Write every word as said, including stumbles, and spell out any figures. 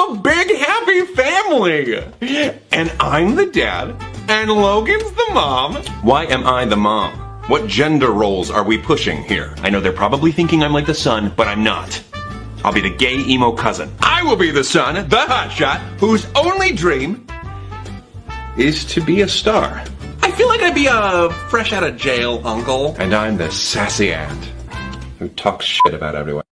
a big happy family. And I'm the dad, and Logan's the mom. Why am I the mom? What gender roles are we pushing here? I know they're probably thinking I'm like the son, but I'm not. I'll be the gay emo cousin. I will be the son, the hotshot, whose only dream is to be a star. I feel like I'd be a fresh out of jail uncle. And I'm the sassy aunt who talks shit about everyone.